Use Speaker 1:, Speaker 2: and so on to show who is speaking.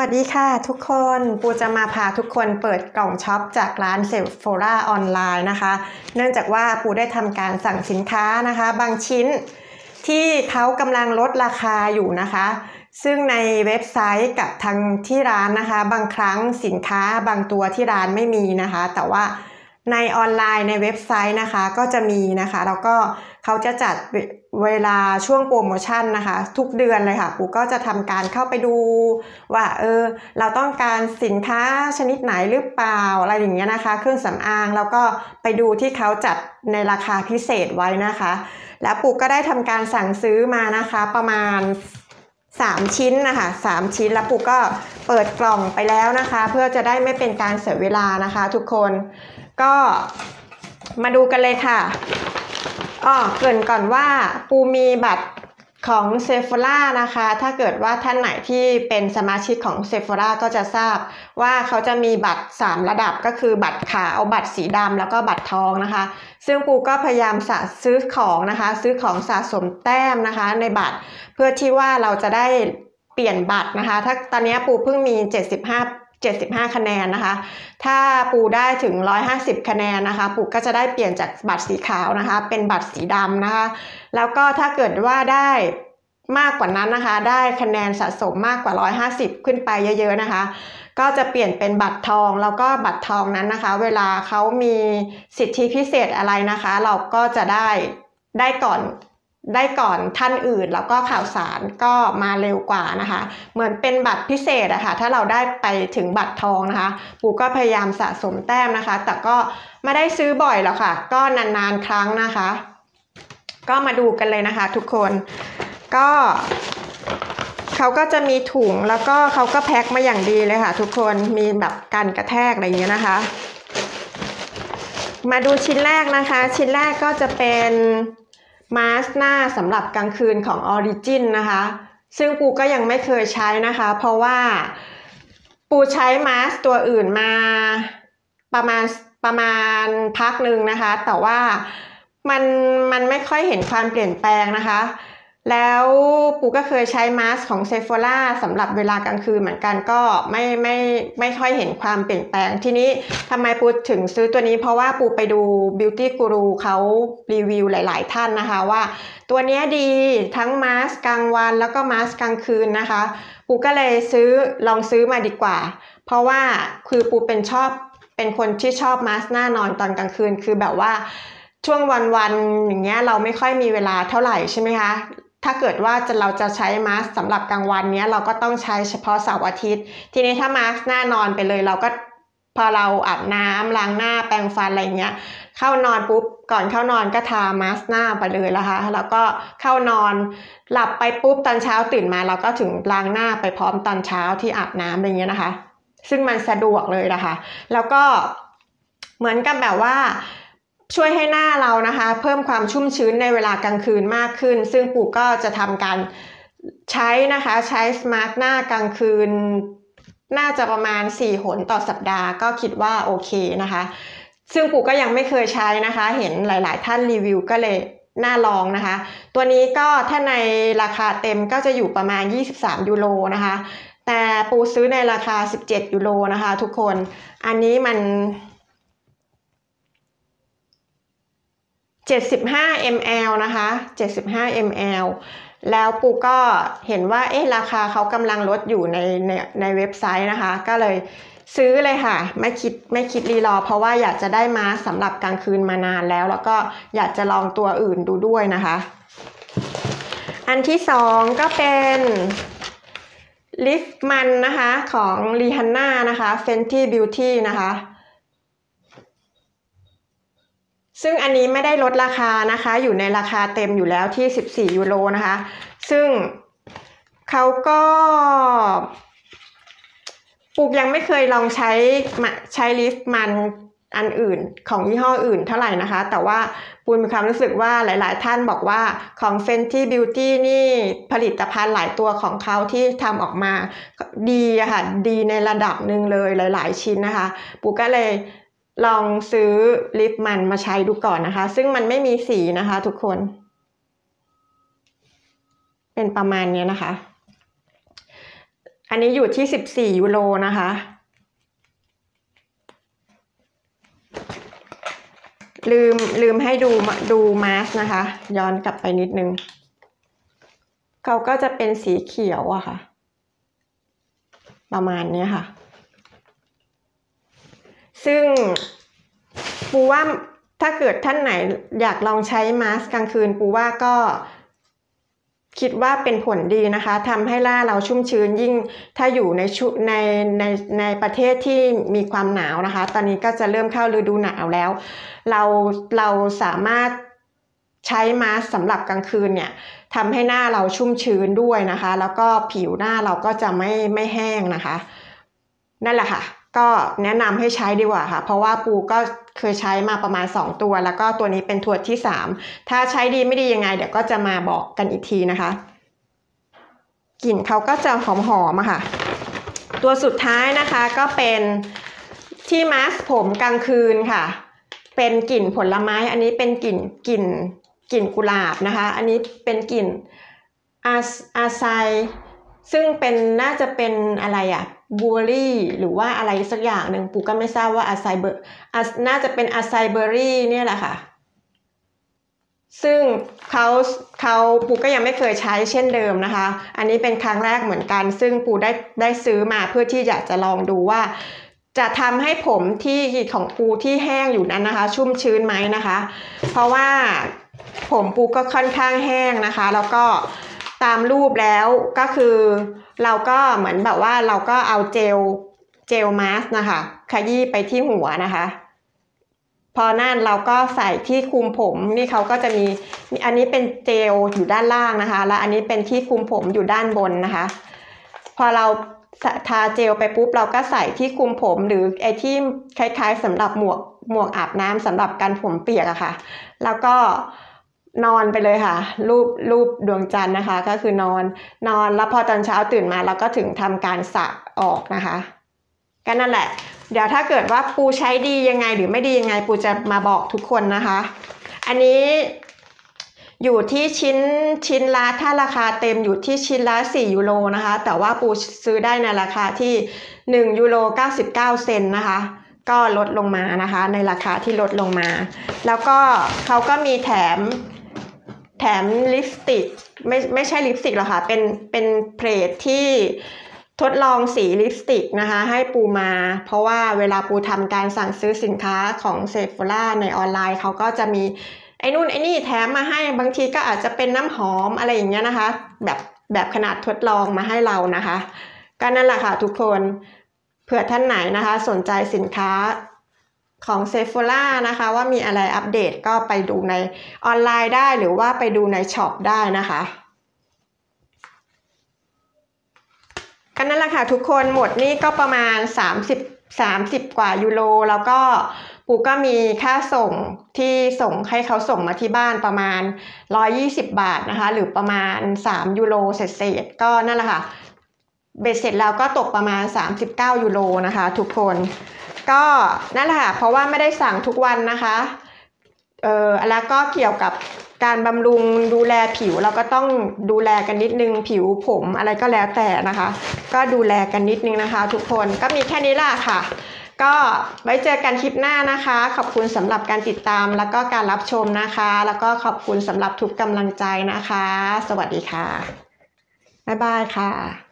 Speaker 1: วัสดีค่ะทุกคนปูจะมาพาทุกคนเปิดกล่องช็อปจากร้านเซฟโฟราออนไลน์นะคะเนื่องจากว่าปูได้ทำการสั่งสินค้านะคะบางชิ้นที่เขากำลังลดราคาอยู่นะคะซึ่งในเว็บไซต์กับทางที่ร้านนะคะบางครั้งสินค้าบางตัวที่ร้านไม่มีนะคะแต่ว่าในออนไลน์ในเว็บไซต์นะคะก็จะมีนะคะแล้วก็เขาจะจัดเวลาช่วงโปรโมชั่นนะคะทุกเดือนเลยค่ะปูก็จะทำการเข้าไปดูว่าเราต้องการสินค้าชนิดไหนหรือเปล่าอะไรอย่างเงี้ยนะคะเครื่องสำอางแล้วก็ไปดูที่เขาจัดในราคาพิเศษไว้นะคะแล้วปูก็ได้ทำการสั่งซื้อมานะคะประมาณ3 ชิ้นนะคะ3 ชิ้นแล้วปูก็เปิดกล่องไปแล้วนะคะเพื่อจะได้ไม่เป็นการเสียเวลานะคะทุกคนก็มาดูกันเลยค่ะเกริ่นก่อนว่าปูมีบัตรของเซฟโฟรานะคะถ้าเกิดว่าท่านไหนที่เป็นสมาชิกของเซฟโฟราก็จะทราบว่าเขาจะมีบัตร3ระดับก็คือบัตรขาวบัตรสีดำแล้วก็บัตรทองนะคะซึ่งปูก็พยายามซื้อของนะคะซื้อของสะสมแต้มนะคะในบัตรเพื่อที่ว่าเราจะได้เปลี่ยนบัตรนะคะถ้าตอนนี้ปูเพิ่งมี75คะแนนนะคะถ้าปูได้ถึง150คะแนนนะคะปูก็จะได้เปลี่ยนจากบัตรสีขาวนะคะเป็นบัตรสีดำนะคะแล้วก็ถ้าเกิดว่าได้มากกว่านั้นนะคะได้คะแนนสะสมมากกว่า150ขึ้นไปเยอะๆนะคะก็จะเปลี่ยนเป็นบัตรทองแล้วก็บัตรทองนั้นนะคะเวลาเขามีสิทธิพิเศษอะไรนะคะเราก็จะได้ก่อนท่านอื่นแล้วก็ข่าวสารก็มาเร็วกว่านะคะเหมือนเป็นบัตรพิเศษอะค่ะถ้าเราได้ไปถึงบัตรทองนะคะปูก็พยายามสะสมแต้มนะคะแต่ก็ไม่ได้ซื้อบ่อยหรอกค่ะก็นานๆครั้งนะคะก็มาดูกันเลยนะคะทุกคนก็เขาก็จะมีถุงแล้วก็เขาก็แพ็คมาอย่างดีเลยค่ะทุกคนมีแบบกันกระแทกอะไรอย่างเงี้ยนะคะมาดูชิ้นแรกนะคะชิ้นแรกก็จะเป็นมาสก์หน้าสำหรับกลางคืนของ Origin นะคะซึ่งปูก็ยังไม่เคยใช้นะคะเพราะว่าปูใช้มาสก์ตัวอื่นมาประมาณพักหนึ่งนะคะแต่ว่ามันไม่ค่อยเห็นความเปลี่ยนแปลงนะคะแล้วปูก็เคยใช้มาสก์ของ Sephora สำหรับเวลากลางคืนเหมือนกันก็ไม่ค่อยเห็นความเปลี่ยนแปลงทีนี้ทำไมปูถึงซื้อตัวนี้เพราะว่าปูไปดู Beauty Guru เขารีวิวหลายๆท่านนะคะว่าตัวนี้ดีทั้งมาสก์กลางวันแล้วก็มาสก์กลางคืนนะคะปูก็เลยลองซื้อมาดีกว่าเพราะว่าคือปูเป็นคนที่ชอบมาสก์หน้านอนตอนกลางคืนคือแบบว่าช่วงวันอย่างเงี้ยเราไม่ค่อยมีเวลาเท่าไหร่ใช่ไหมคะถ้าเกิดว่าเราจะใช้มาสก์สำหรับกลางวันเนี้ยเราก็ต้องใช้เฉพาะเสาร์อาทิตย์ทีนี้ถ้ามาสก์หน้านอนไปเลยเราก็พอเราอาบน้ำล้างหน้าแปรงฟันอะไรเงี้ยเข้านอนปุ๊บก่อนเข้านอนก็ทามาสก์หน้าไปเลยนะคะแล้วก็เข้านอนหลับไปปุ๊บตอนเช้าตื่นมาเราก็ถึงล้างหน้าไปพร้อมตอนเช้าที่อาบน้ำอะไรเงี้ยนะคะซึ่งมันสะดวกเลยนะคะแล้วก็เหมือนกับแบบว่าช่วยให้หน้าเรานะคะเพิ่มความชุ่มชื้นในเวลากลางคืนมากขึ้นซึ่งปูก็จะทำการใช้นะคะใช้สมาร์ทหน้ากลางคืนน่าจะประมาณ4 หนต่อสัปดาห์ก็คิดว่าโอเคนะคะซึ่งปูก็ยังไม่เคยใช้นะคะเห็นหลายๆท่านรีวิวก็เลยน่าลองนะคะตัวนี้ก็ถ้าในราคาเต็มก็จะอยู่ประมาณ23 ยูโรนะคะแต่ปูซื้อในราคา17 ยูโรนะคะทุกคนอันนี้มัน75 ml นะคะ75 ml แล้วปูก็เห็นว่าราคาเขากำลังลดอยู่ในเว็บไซต์นะคะก็เลยซื้อเลยค่ะไม่คิดรีรอเพราะว่าอยากจะได้มาสำหรับกลางคืนมานานแล้วก็อยากจะลองตัวอื่นดูด้วยนะคะอันที่2ก็เป็นลิฟมันนะคะของรีฮันน่านะคะ Fenty Beauty นะคะซึ่งอันนี้ไม่ได้ลดราคานะคะอยู่ในราคาเต็มอยู่แล้วที่14 ยูโรนะคะซึ่งเขาก็ปูยังไม่เคยลองใช้ลิฟมันอันอื่นของยี่ห้ออื่นเท่าไหร่นะคะแต่ว่าปูมีความรู้สึกว่าหลายๆท่านบอกว่าของ Fenty Beauty นี่ผลิตภัณฑ์หลายตัวของเขาที่ทำออกมาดีอะค่ะดีในระดับหนึ่งเลยหลายๆชิ้นนะคะปูก็เลยลองซื้อลิปมันมาใช้ดูก่อนนะคะซึ่งมันไม่มีสีนะคะทุกคนเป็นประมาณนี้นะคะ ออันนี้อยู่ที่14ยูโรนะคะลืมให้ดูมาสนะคะย้อนกลับไปนิดนึงเขาก็จะเป็นสีเขียวอะค่ะประมาณนี้ค่ะซึ่งปูว่าถ้าเกิดท่านไหนอยากลองใช้มาสก์กลางคืนปูว่าก็คิดว่าเป็นผลดีนะคะทำให้หน้าเราชุ่มชื้นยิ่งถ้าอยู่ในประเทศที่มีความหนาวนะคะตอนนี้ก็จะเริ่มเข้าฤดูหนาวแล้วเราสามารถใช้มาสก์สำหรับกลางคืนเนี่ยทำให้หน้าเราชุ่มชื้นด้วยนะคะแล้วก็ผิวหน้าเราก็จะไม่แห้งนะคะนั่นแหละค่ะก็แนะนำให้ใช้ดีกว่าค่ะเพราะว่าปูก็เคยใช้มาประมาณ2ตัวแล้วก็ตัวนี้เป็นตัวที่3ถ้าใช้ดีไม่ดียังไงเดี๋ยวก็จะมาบอกกันอีกทีนะคะกลิ่นเขาก็จะหอมๆอะค่ะตัวสุดท้ายนะคะก็เป็นที่มาสก์ผมกลางคืนค่ะเป็นกลิ่นผลไม้อันนี้เป็นกลิ่นกุหลาบนะคะอันนี้เป็นกลิ่นอาไซซึ่งเป็นน่าจะเป็นอะไรอะบูเบอรี่หรือว่าอะไรสักอย่างหนึ่งปูก็ไม่ทราบว่าน่าจะเป็นอาไซเบอรี่เนี่ยแหละค่ะซึ่งเขาปูก็ยังไม่เคยใช้เช่นเดิมนะคะอันนี้เป็นครั้งแรกเหมือนกันซึ่งปูได้ซื้อมาเพื่อที่อยากจะลองดูว่าจะทำให้ผมที่ของปูที่แห้งอยู่นั้นนะคะชุ่มชื้นไหมนะคะเพราะว่าผมปูก็ค่อนข้างแห้งนะคะแล้วก็ตามรูปแล้วก็คือเราก็เหมือนแบบว่าเราก็เอาเจลมาสก์นะคะขยี้ไปที่หัวนะคะพอนั่นเราก็ใส่ที่คลุมผมนี่เขาก็จะมีอันนี้เป็นเจลอยู่ด้านล่างนะคะแล้วอันนี้เป็นที่คลุมผมอยู่ด้านบนนะคะพอเราทาเจลไปปุ๊บเราก็ใส่ที่คลุมผมหรือไอ้ที่คล้ายๆสำหรับหมวกอาบน้ำสำหรับกันผมเปียกอะค่ะแล้วก็นอนไปเลยค่ะรูปดวงจันทร์นะคะก็คือนอนแล้วพอตอนเช้าตื่นมาเราก็ถึงทำการสระออกนะคะก็นั่นแหละเดี๋ยวถ้าเกิดว่าปูใช้ดียังไงหรือไม่ดียังไงปูจะมาบอกทุกคนนะคะอันนี้อยู่ที่ชิ้นละถ้าราคาเต็มอยู่ที่ชิ้นละ4ยูโรนะคะแต่ว่าปูซื้อได้ในราคาที่1ยูโร99เซนต์นะคะก็ลดลงมานะคะในราคาที่ลดลงมาแล้วก็เขาก็มีแถมลิปสติกไม่ใช่ลิปสติกหรอกค่ะเป็นเพลทที่ทดลองสีลิปสติกนะคะให้ปูมาเพราะว่าเวลาปูทำการสั่งซื้อสินค้าของเซฟโฟล่าในออนไลน์เขาก็จะมีไอ้นู่นไอ้นี่แถมมาให้บางทีก็อาจจะเป็นน้ำหอมอะไรอย่างเงี้ยนะคะแบบขนาดทดลองมาให้เรานะคะก็นั่นแหละค่ะทุกคนเผื่อท่านไหนนะคะสนใจสินค้าของเซฟโฟล่านะคะว่ามีอะไรอัปเดตก็ไปดูในออนไลน์ได้หรือว่าไปดูในช็อปได้นะคะก็นั่นแหละค่ะทุกคนหมดนี่ก็ประมาณ30กว่ายูโรแล้วก็ปูก็มีค่าส่งที่ส่งให้เขาส่งมาที่บ้านประมาณ120บาทนะคะหรือประมาณ3ยูโรเศษก็นั่นแหละค่ะเบ็ดเสร็จแล้วก็ตกประมาณ39ยูโรนะคะทุกคนก็นั่นแหละค่ะเพราะว่าไม่ได้สั่งทุกวันนะคะแล้วก็เกี่ยวกับการบำรุงดูแลผิวเราก็ต้องดูแลกันนิดนึงผิวผมอะไรก็แล้วแต่นะคะก็ดูแลกันนิดนึงนะคะทุกคนก็มีแค่นี้ล่ะค่ะก็ไว้เจอกันคลิปหน้านะคะขอบคุณสำหรับการติดตามแล้วก็การรับชมนะคะแล้วก็ขอบคุณสำหรับทุกกำลังใจนะคะสวัสดีค่ะบ๊ายบายค่ะ